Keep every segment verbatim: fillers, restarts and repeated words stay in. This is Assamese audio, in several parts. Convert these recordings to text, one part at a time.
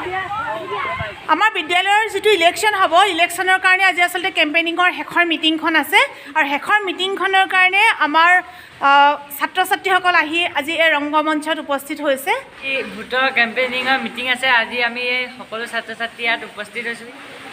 আমাৰ বিদ্যালয়ৰ যিটো ইলেকশ্যন হ'ব ইলেকশ্যনৰ কাৰণে আজি আচলতে কেম্পেইনিঙৰ শেষৰ মিটিংখন আছে আৰু শেষৰ মিটিংখনৰ কাৰণে আমাৰ ছাত্ৰ ছাত্ৰীসকল আহি আজি এই ৰংগমঞ্চত উপস্থিত হৈছে। এই ভোটৰ কেম্পেইনিঙৰ মিটিং আছে আজি আমি সকলো ছাত্ৰ ছাত্ৰী ইয়াত উপস্থিত হৈছোঁ।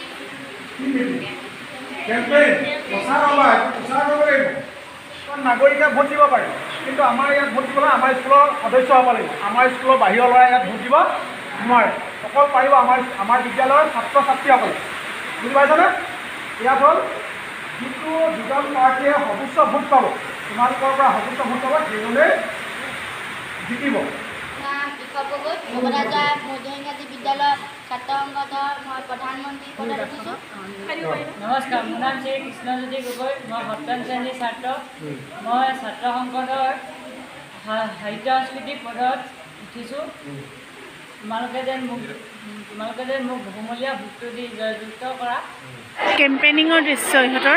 নাগৰিকে ভোট দিব পাৰে কিন্তু আমাৰ ইয়াত ভোট দিবলৈ আমাৰ স্কুলৰ সদস্য হ'ব লাগিব। আমাৰ স্কুলৰ বাহিৰৰ ল'ৰাই ইয়াত ভোট দিব নোৱাৰে, অকল পাৰিব আমাৰ আমাৰ বিদ্যালয়ৰ ছাত্ৰ ছাত্ৰীসকলে। বুজি পাইছেনে? ইয়াত হ'ল যিটো দুজন প্ৰাৰ্থীয়ে সৰ্বোচ্চ ভোট পাব, তোমালোকৰ পৰা সৰ্বোচ্চ ভোট পাব, সেইজনে জিকিব। বিদ্যালয় ছাত্ৰ সংসদৰ মই প্ৰধানমন্ত্ৰী পদত উঠিছোঁ। নমস্কাৰ, মোৰ নাম শ্ৰী কৃষ্ণজ্যোতি গগৈ, মই সপ্তম শ্ৰেণীৰ ছাত্ৰ। মই ছাত্ৰ সংসদৰ সাহিত্য সাংস্কৃতিক পদত উঠিছোঁ। তোমালোকে যেন মোক তোমালোকে যেন মোক বহুমূলীয়া ভোটটো দি জয়যুক্ত কৰা। কেম্পেইনিঙৰ দৃশ্য ইহঁতৰ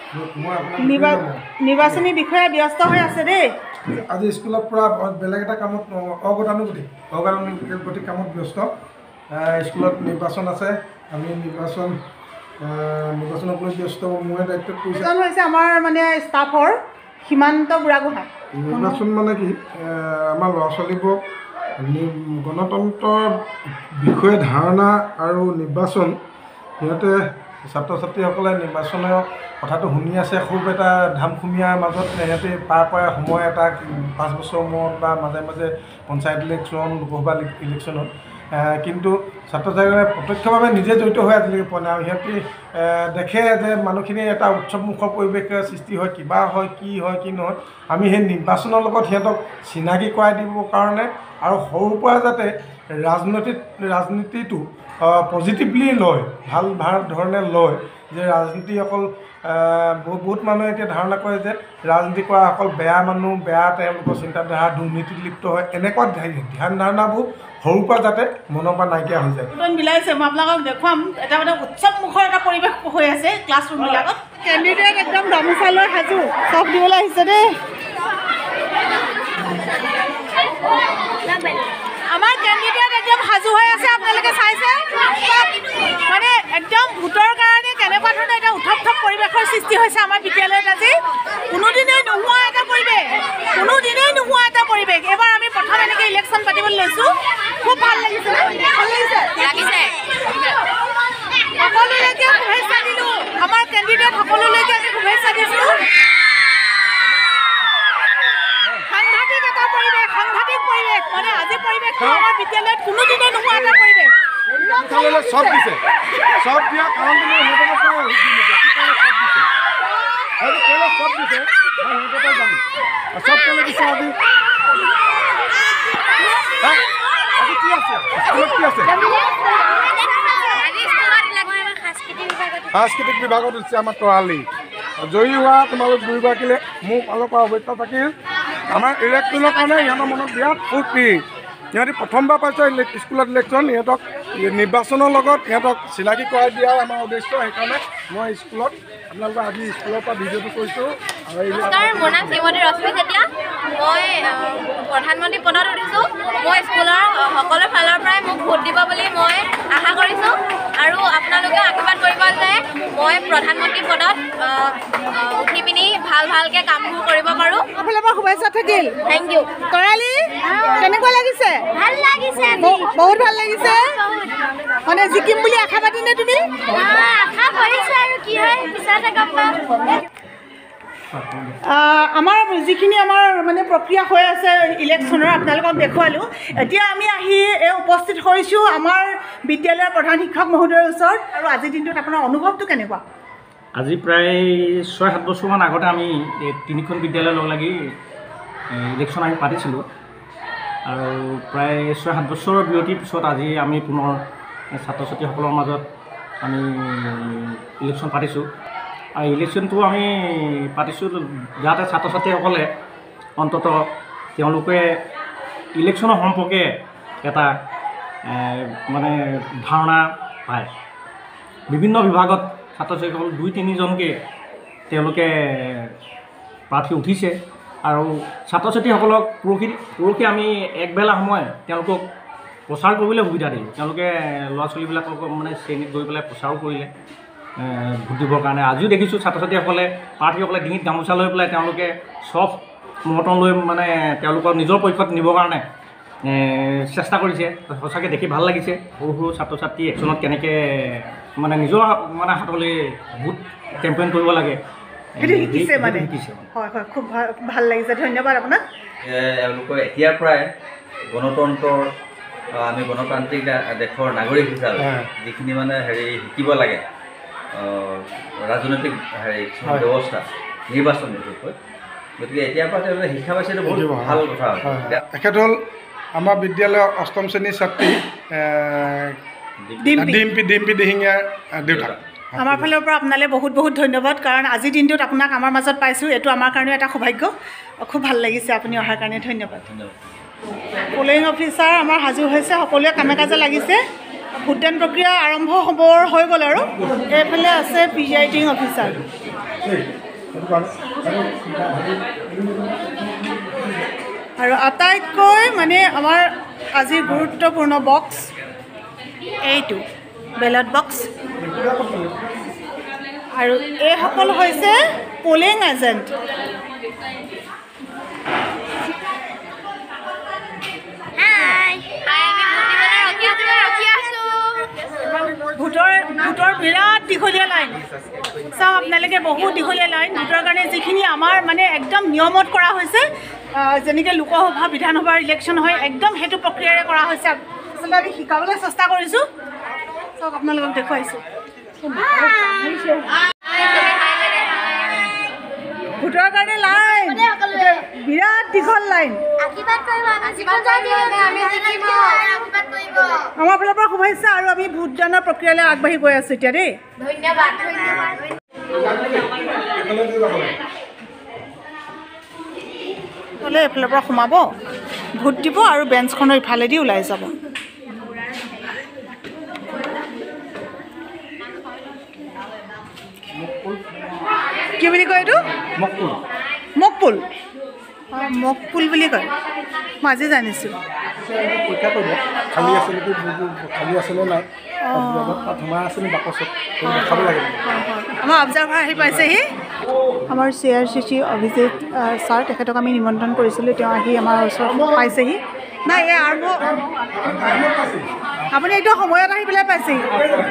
নিৰ্বাচনী বিষয়া ব্যস্ত হৈ আছে দেই। আজি স্কুলৰ পৰা বেলেগ এটা কামত অগতানুগতিক অগতানুগতিক কামত ব্যস্ত। স্কুলত নিৰ্বাচন আছে, আমি নিৰ্বাচন নিৰ্বাচনত লৈ ব্যস্ত। মই দায়িত্ব কৰিছোঁ হৈছে আমাৰ মানে ষ্টাফৰ সীমান্ত বুঢ়াগোহাঁই। নিৰ্বাচন মানে কি, আমাৰ ল'ৰা ছোৱালীবোৰক গণতন্ত্ৰৰ বিষয়ে ধাৰণা আৰু নিৰ্বাচন, সিহঁতে ছাত্ৰ ছাত্ৰীসকলে নিৰ্বাচনৰ কথাটো শুনি আছে, খুব এটা ধামখুমীয়াৰ মাজত সিহঁতে পাৰ কৰা সময় এটা পাঁচ বছৰ মূৰত বা মাজে মাজে পঞ্চায়ত ইলেকশ্যন, লোকসভা ইলেকশ্যনত। কিন্তু ছাত্ৰ ছাত্ৰীসকলে প্ৰত্যক্ষভাৱে নিজে জড়িত হৈ আজিলৈকে পোৱা নাই। আৰু সিহঁতে দেখে যে মানুহখিনি এটা উৎসৱমুখৰ পৰিৱেশৰ সৃষ্টি হয়, কিবা হয়, কি হয় কি নহয়। আমি সেই নিৰ্বাচনৰ লগত সিহঁতক চিনাকি কৰাই দিবৰ কাৰণে আৰু সৰুৰ পৰা যাতে ৰাজনৈতিক ৰাজনীতিটো পজিটিভলি লয়, ভাল ভাল ধৰণে লয়, যে ৰাজনীতি অকল বহুত মানুহে এতিয়া ধাৰণা কৰে যে ৰাজনীতি কৰা অকল বেয়া মানুহ, বেয়া তেওঁলোকৰ চিন্তাধাৰা, দুৰ্নীতিত লিপ্ত হয়। এনেকুৱা ধ্যান ধাৰণাবোৰ সৰুৰ পৰা যাতে মনৰ পৰা নাইকিয়া হৈ যায়। মিলাইছে, মই আপোনালোকক দেখুৱাম। এটা মানে উৎসৱমুখৰ এটা পৰিৱেশ হৈ আছে ক্লাছৰুমবিলাকত। কেণ্ডিডেট একদম গামোচা লৈ সাজু, চব দিবলৈ আহিছে দেই। আমাৰ কেণ্ডিডেট একদম সাজু হৈ আছে, আপোনালোকে চাইছে। মানে একদম ভোটৰ কাৰণে কেনেকুৱা ধৰণৰ এটা উথপ থপ পৰিৱেশৰ সৃষ্টি হৈছে আমাৰ বিদ্যালয়ত আজি। কোনোদিনেই নোহোৱা এটা পৰিৱেশ, কোনোদিনেই নোহোৱা এটা পৰিৱেশ। এবাৰ আমি প্ৰথম এনেকৈ ইলেকশ্যন পাতিবলৈ লৈছোঁ, খুব ভাল লাগিছে। ভাল লাগিছে সকলোলৈকে শুভেচ্ছা দিলোঁ, আমাৰ কেণ্ডিডেট সকলোলৈকে আমি শুভেচ্ছা দিছোঁ। সাংঘাতিক এটা পৰিৱেশ, সাংঘাতিক পৰিৱেশ। মানে আজি পৰিৱেশটো আমাৰ বিদ্যালয়ত কোনোদিনেই নোহোৱা এটা পৰিৱেশ। চব দিছে, চব দিয়া কাৰণ চব দিছে, চব দিছে জানো চব কেলে দিছে। আজি আজি কি আছে স্কুলত, কি আছে সাংস্কৃতিক বিভাগত দিছে আমাৰ তৰালি। জয়ী হোৱা তোমালোক দুয়োগৰাকীলে মোৰ ফালৰ পৰা অৱশ্যে থাকিল। আমাৰ ইলেকশ্যনৰ কাৰণে ইহঁতৰ মনত বিৰাট ফূৰ্তি। সিহঁতি প্ৰথমবাৰ পাইছে স্কুলত ইলেকশ্যন, ইহঁতক নিৰ্বাচনৰ লগত ইহঁতক চিনাকি কৰাই দিয়াৰ আমাৰ উদ্দেশ্য। সেইকাৰণে মই স্কুলত আপোনালোকৰ আজি স্কুলৰ পৰা ভিডিঅ'টো কৰিছোঁ। নমস্কাৰ, মোৰ নাম শ্ৰীমতী ৰশ্মি চেতিয়া, মই প্ৰধানমন্ত্ৰী পদত উঠিছোঁ। মই স্কুলৰ সকলো ফালৰ পৰাই মোক ভোট দিব বুলি মই আশা কৰিছোঁ আৰু আপোনালোকেও আশীৰ্বাদ কৰিব যে মই প্ৰধানমন্ত্ৰী পদত উঠি পিনি ভাল ভালকৈ কামবোৰ কৰিব পাৰোঁ। আপোনাৰ পৰা শুভেচ্ছা থাকিল। Thank U. তৰালি, কেনেকুৱা লাগিছে? ভাল লাগিছে, বহুত ভাল লাগিছে। মানে জিকিম বুলি আশাবাদী নে তুমি? আশা কৰিছোঁ আৰু কি হয় পিছতে গম পাম। আমাৰ যিখিনি আমাৰ মানে প্ৰক্ৰিয়া হৈ আছে ইলেকশ্যনৰ আপোনালোকক দেখুৱালোঁ। এতিয়া আমি আহি এই উপস্থিত হৈছোঁ আমাৰ বিদ্যালয়ৰ প্ৰধান শিক্ষক মহোদয়ৰ ওচৰত। আৰু আজিৰ দিনটোত আপোনাৰ অনুভৱটো কেনেকুৱা? আজি প্ৰায় ছয় সাত বছৰমান আগতে আমি তিনিখন বিদ্যালয় লগ লাগি ইলেকশ্যন আমি পাতিছিলোঁ আৰু প্ৰায় ছয় সাত বছৰৰ বিৰতিৰ পিছত আজি আমি পুনৰ ছাত্ৰ ছাত্ৰীসকলৰ মাজত আমি ইলেকশ্যন পাতিছোঁ। আৰু ইলেকশ্যনটো আমি পাতিছোঁ যাতে ছাত্ৰ ছাত্ৰীসকলে অন্ততঃ তেওঁলোকে ইলেকশ্যনৰ সম্পৰ্কে এটা মানে ধাৰণা পায়। বিভিন্ন বিভাগত ছাত্ৰ ছাত্ৰীসকল দুই তিনিজনকৈ তেওঁলোকে প্ৰাৰ্থী উঠিছে আৰু ছাত্ৰ ছাত্ৰীসকলক পৰহি পৰহি আমি একবেলা সময় তেওঁলোকক প্ৰচাৰ কৰিবলৈ সুবিধা দিয়ে তেওঁলোকে ল'ৰা ছোৱালীবিলাকক মানে শ্ৰেণীত গৈ পেলাই প্ৰচাৰো কৰিলে ভোট দিবৰ কাৰণে আজিও দেখিছোঁ ছাত্ৰ ছাত্ৰীসকলে প্ৰাৰ্থীসকলে ডিঙিত গামোচা লৈ পেলাই তেওঁলোকে চব সমৰ্থন লৈ মানে তেওঁলোকৰ নিজৰ পক্ষত নিবৰ কাৰণে চেষ্টা কৰিছে সঁচাকৈ দেখি ভাল লাগিছে সৰু সৰু ছাত্ৰ ছাত্ৰী একশ্যনত কেনেকৈ মানে নিজৰ মানে হাতলৈ ভোট কেম্পেইন কৰিব লাগে শিকিছে মানে শিকিছে হয় হয় খুব ভাল লাগিছে ধন্যবাদ আপোনাক এওঁলোকে এতিয়াৰ পৰাই গণতন্ত্ৰৰ আমি গণতান্ত্ৰিক দেশৰ নাগৰিক হিচাপে যিখিনি মানে হেৰি শিকিব লাগে ৰাজনৈতিক হেৰি ব্যৱস্থা নিৰ্বাচন বিশেষকৈ গতিকে এতিয়াৰ পৰা তেওঁলোকে শিক্ষা পাইছেতো বহুত ভাল কথা তেখেত হ'ল আমাৰ বিদ্যালয়ৰ অষ্টম শ্ৰেণীৰ ছাত্ৰী ডিম্পী ডিম্পী দিহিঙীয়াৰ দেউতাক আমাৰ ফালৰ পৰা আপোনালৈ বহুত বহুত ধন্যবাদ কাৰণ আজিৰ দিনটোত আপোনাক আমাৰ মাজত পাইছোঁ এইটো আমাৰ কাৰণেও এটা সৌভাগ্য খুব ভাল লাগিছে আপুনি অহাৰ কাৰণে ধন্যবাদ পলিং অফিচাৰ আমাৰ সাজু হৈছে সকলোৱে কামে কাজে লাগিছে ভোটদান প্ৰক্ৰিয়া আৰম্ভ হ'বৰ হৈ গ'ল আৰু এইফালে আছে প্ৰিজাইডিং অফিচাৰ আৰু আটাইতকৈ মানে আমাৰ আজিৰ গুৰুত্বপূৰ্ণ বক্স এইটো বেলট বক্স আৰু এইসকল হৈছে পলিং এজেণ্ট ভোটৰ ভোটৰ বিৰাট দীঘলীয়া লাইন চাওক আপোনালোকে বহুত দীঘলীয়া লাইন ভোটৰ কাৰণে যিখিনি আমাৰ মানে একদম নিয়মত কৰা হৈছে যেনেকৈ লোকসভা বিধানসভাৰ ইলেকশ্যন হয় একদম সেইটো প্ৰক্ৰিয়াৰে কৰা হৈছে আচলতে আমি শিকাবলৈ চেষ্টা কৰিছোঁ চাওক আপোনালোকক দেখুৱাইছোঁ ভোটৰ কাৰণে লাইন বিৰাট দীঘল লাইন আমাৰ ফালৰ পৰা শুভেচ্ছা আৰু আমি ভোটদানৰ প্ৰক্ৰিয়ালৈ আগবাঢ়ি গৈ আছোঁ এতিয়া দেই ধন্যবাদ হ'লে এইফালৰ পৰা সোমাব ভোট দিব আৰু বেঞ্চখনৰ ইফালেদি ওলাই যাব কি বুলি কয় এইটো মকপুল মকপুল মকপুল বুলি কয় মই আজি জানিছোঁ পৰীক্ষা কৰিব খালী আছে নেকি খালী আছেনে নাই তাত সোমাই আছে নি বাকচত দেখাব লাগে আমাৰ অবজাৰ্ভাৰ আহি পাইছেহি আমাৰ C R C C Abhijit sir তেখেতক আমি নিমন্ত্ৰণ কৰিছিলোঁ তেওঁ আহি আমাৰ ওচৰত পাইছেহি নাই এই আৰম্ভ আপুনি একদম সময়ত আহি পেলাই পাইছেহি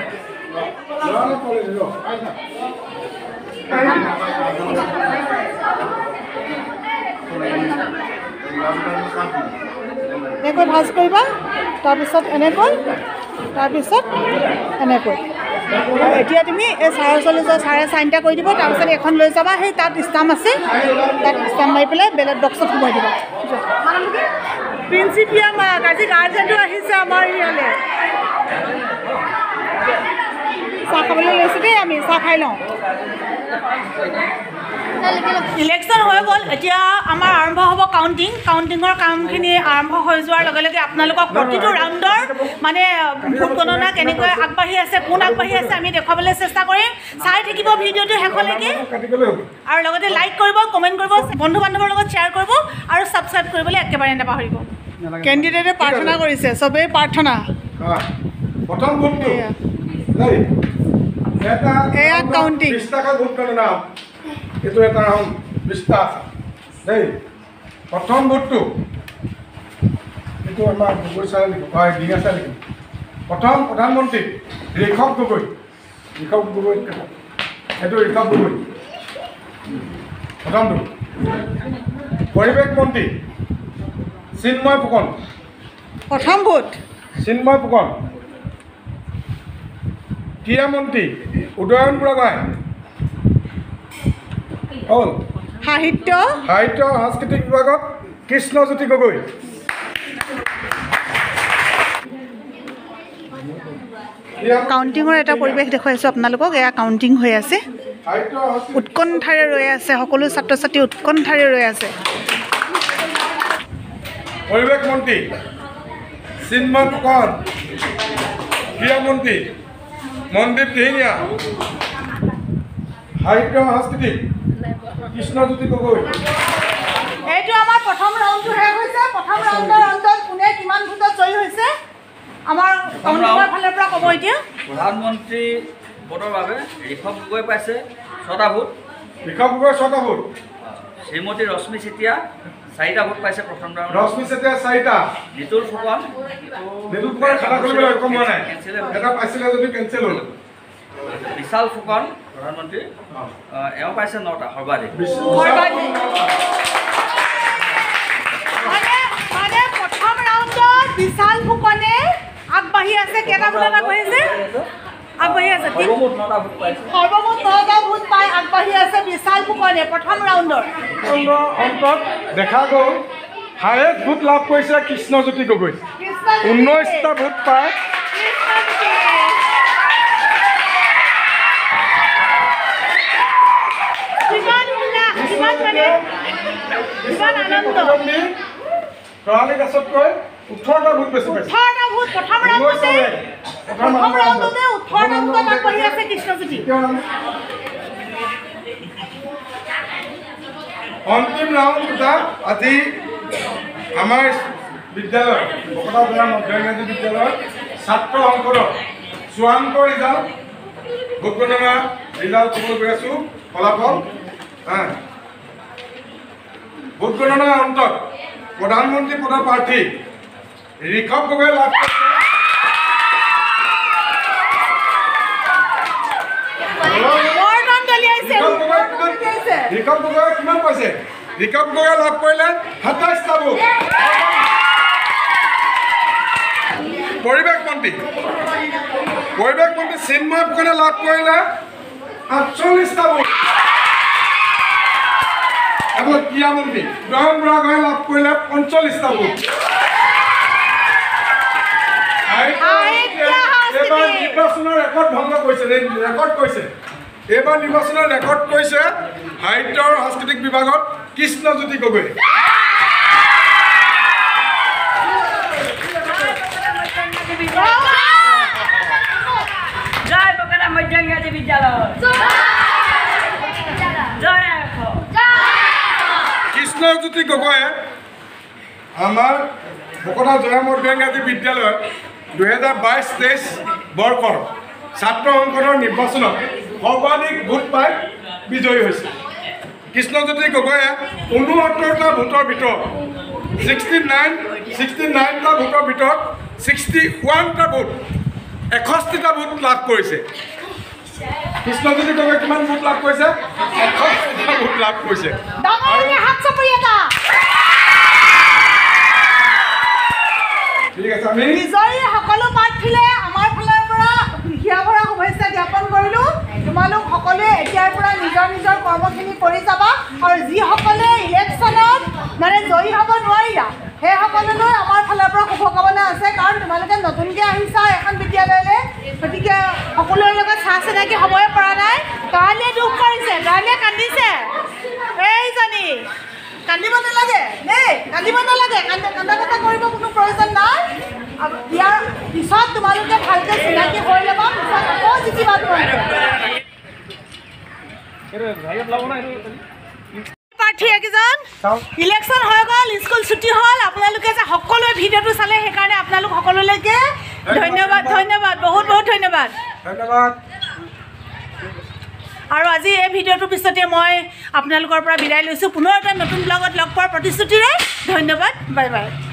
এনেকৈ ভাজ কৰিবা তাৰপিছত এনেকৈ তাৰপিছত এনেকৈ এতিয়া তুমি এই চাৰে ওচৰলৈ যোৱা চাৰে চাইনটা কৰি দিব তাৰপিছত এখন লৈ যাবা সেই তাত ষ্টাম্প আছে তাত ষ্টাম্প মাৰি পেলাই বেলেট বক্সত সোমাই দিবা প্ৰিন্সিপিয়া মাক আজি গাৰ্জেনটো আহিছে আমাৰ ইয়ালৈ চাহ খাবলৈ লৈছোঁ দেই আমি চাহ খাই লওঁ ইলেকশ্যন হৈ গ'ল এতিয়া আমাৰ আৰম্ভ হ'ব কাউণ্টিং কাউণ্টিঙৰ কামখিনি আৰম্ভ হৈ যোৱাৰ লগে লগে আপোনালোকক প্ৰতিটো ৰাউণ্ডৰ মানে ভোট গণনা কেনেকৈ আগবাঢ়ি আছে কোন আগবাঢ়ি আছে আমি দেখুৱাবলৈ চেষ্টা কৰিম চাই থাকিব ভিডিঅ'টো শেষলৈকে আৰু লগতে লাইক কৰিব কমেণ্ট কৰিব বন্ধু বান্ধৱৰ লগত শ্বেয়াৰ কৰিব আৰু ছাবস্ক্ৰাইব কৰিবলৈ একেবাৰে নাপাহৰিব কেণ্ডিডেটে প্ৰাৰ্থনা কৰিছে চবেই প্ৰাৰ্থনা প্ৰথম ভোটটো এয়া কাউণ্টিং বিশটাকৈ ভোট গণনা এইটো এটা হ'ল বিশটা আছে দেই প্ৰথম ভোটটো এইটো আমাৰ গগৈ ছাৰে লিখিব হয় ডিঙা ছাৰে লিখিব প্ৰথম প্ৰধানমন্ত্ৰী ঋষভ গগৈ ঋষভ গগৈ এইটো ঋষভ গগৈ প্ৰথমটো পৰিৱেশ মন্ত্ৰী চিন্ময় ফুকন প্ৰথম ভোট চিন্ময় ফুকন ক্ৰীড়া মন্ত্ৰী উদয়ন বুঢ়াগোহাঁই হ'ল সাহিত্য সাহিত্য সাংস্কৃতিক বিভাগত কৃষ্ণজ্যোতি গগৈ কাউণ্টিঙৰ এটা পৰিৱেশ দেখুৱাইছোঁ আপোনালোকক এয়া কাউণ্টিং হৈ আছে উৎকণ্ঠাৰে ৰৈ আছে সকলো ছাত্ৰ ছাত্ৰী উৎকণ্ঠাৰে ৰৈ আছে পৰিৱেশ মন্ত্ৰী চিন্ময় ফুকন ক্ৰীড়া মন্ত্ৰী মনদীপ দিহিঙীয়া সাহিত্য সাংস্কৃতিক কৃষ্ণজ্যোতি গগৈ এইটো আমাৰ প্ৰথম ৰাউণ্ডটো শেষ হৈছে প্ৰথম ৰাউণ্ডৰ অন্তত কোনে কিমান ভোটত জয়ী হৈছে প্ৰধানমন্ত্ৰী পদৰ বাবে ঋষভ গগৈ পাইছে ছটা ভোট। ঋষভ গগৈ ছটা ভোট। শ্ৰীমতী ৰশ্মি চেতিয়া চাৰিটা ভোট পাইছে প্ৰথম ৰাউণ্ড। ৰশ্মি চেতিয়া চাৰিটা। নিতুল ফুকন নিতুল ফুকন খাতা খুলিবলৈ সক্ষম হোৱা নাই, এটা পাইছিলে যদি কেঞ্চেল হ'ল। বিশাল ফুকন প্ৰধানমন্ত্ৰী এওঁ পাইছে নটা সৰ্বাধিক। মানে প্ৰথম ৰাউণ্ডত বিশাল ফুকনে আগবাঢ়ি আছে। কেইটা ভোটত আগবাঢ়ি আছে? আগবাঢ়ি আছে সৰ্বমুঠ নটা ভোট পাইছে। সৰ্বমুঠ নটা ভোট পাই আগবাঢ়ি আছে বিশাল ফুকনে প্ৰথম ৰাউণ্ডৰ। অন্তত দেখা গ'ল হায়েষ্ট ভোট লাভ কৰিছে কৃষ্ণজ্যোতি গগৈ, ঊনৈছটা ভোট পায়। তৰালী দাসতকৈ ওঠৰটা ভোট বেছি পাইছে। ওঠৰটা ভোট প্ৰথম ৰাউণ্ডতে প্ৰথম ৰাউণ্ডতে ওঠৰটা ভোটত আগবাঢ়ি আছে কৃষ্ণজ্যোতি। অন্তিম ৰাউণ্ড দুটা আজি আমাৰ বিদ্যালয় বকতাজৰা মধ্য ইংৰাজী বিদ্যালয়ৰ ছাত্ৰ সংসদৰ চূড়ান্ত ৰিজাল্ট ভোট গণনা ৰিজাল্ট ক'বলৈ গৈ আছোঁ। ফলাফল ভোট গণনাৰ অন্তত প্ৰধানমন্ত্ৰী পদৰ প্ৰাৰ্থী ঋষভ গগৈ লাভ কৰিছে ঋষভ গগৈ কিমান পাইছে? ঋষভ গগৈ লাভ কৰিলে সাতাইছটা ভোট। পৰিৱেশ মন্ত্ৰী পৰিৱেশ মন্ত্ৰী চিন্ময় ফুকনে লাভ কৰিলে আঠচল্লিছটা ভোট। এবাৰ ক্ৰীড়া মন্ত্ৰী দয়ন বুঢ়াগোহাঁই লাভ কৰিলে পঞ্চল্লিছটা ভোট। এইবাৰ নিৰ্বাচনৰ ৰেকৰ্ড ভংগ কৰিছে ৰেকৰ্ড কৰিছে এইবাৰ নিৰ্বাচনৰ ৰেকৰ্ড কৰিছে সাহিত্য আৰু সাংস্কৃতিক বিভাগত কৃষ্ণজ্যোতি গগৈ। জয় বকতা মধ্য ইংৰাজী বিদ্যালয়। কৃষ্ণজ্যোতি গগৈয়ে আমাৰ বকতা জয়া মধ্য ইংৰাজী বিদ্যালয়ত দুহেজাৰ বাইছ তেইছ বৰ্ষৰ ছাত্ৰ সংসদৰ নিৰ্বাচনত সৰ্বাধিক ভোট পাই বিজয়ী হৈছে। কৃষ্ণজ্যোতি গগৈয়ে ঊনসত্তৰটা ভোটৰ ভিতৰত ছিক্সটি নাইন ছিক্সটি নাইনটা ভোটৰ ভিতৰত ছিক্সটি ওৱানটা ভোট এষষ্ঠিটা ভোট লাভ কৰিছে। কৃষ্ণজ্যোতি গগৈ কিমান ভোট লাভ কৰিছে? এষষ্ঠিটা ভোট লাভ কৰিছে। ঠিক আছে, আমি বিজয়ী সকলো প্ৰাৰ্থীলে আমাৰ ফালৰ পৰা হিয়া ভৰা শুভেচ্ছা জ্ঞাপন কৰিলোঁ। তোমালোক সকলোৱে এতিয়াৰ পৰা নিজৰ নিজৰ কৰ্মখিনি কৰি যাবা আৰু যিসকলে ইলেকশ্যনত মানে জয়ী হ'ব নোৱাৰিলা সেইসকললৈ আমাৰ ফালৰ পৰা শুভকামনা আছে। কাৰণ তোমালোকে নতুনকৈ আহিছা এখন বিদ্যালয়লৈ, গতিকে সকলোৰে লগত চাহ চিনাকি হ'বই পৰা নাই। তৰালীয়ে দুখ কৰিছে, তৰালীয়ে কান্দিছে। এইজনী কান্দিব নালাগে দেই, কান্দিব নালাগে, কান্দা কান্দা কথা কৰিব কোনো প্ৰয়োজন নাই। ইয়াৰ পিছত তোমালোকে ভালকৈ চিনাকি হৈ ল'বা, পিছত আকৌ জিকিবা তোমালোকে। প্ৰাৰ্থী একেজন ইলেকশ্যন হৈ গ'ল, স্কুল ছুটি হ'ল। আপোনালোকে যে সকলোৱে ভিডিঅ'টো চালে সেইকাৰণে আপোনালোক সকলোলৈকে ধন্যবাদ ধন্যবাদ বহুত বহুত ধন্যবাদ ধন্যবাদ। আৰু আজি এই ভিডিঅ'টোৰ পিছতে মই আপোনালোকৰ পৰা বিদায় লৈছোঁ। পুনৰ এটা নতুন ব্লগত লগ পোৱাৰ প্ৰতিশ্ৰুতিৰে ধন্যবাদ। Bye bye.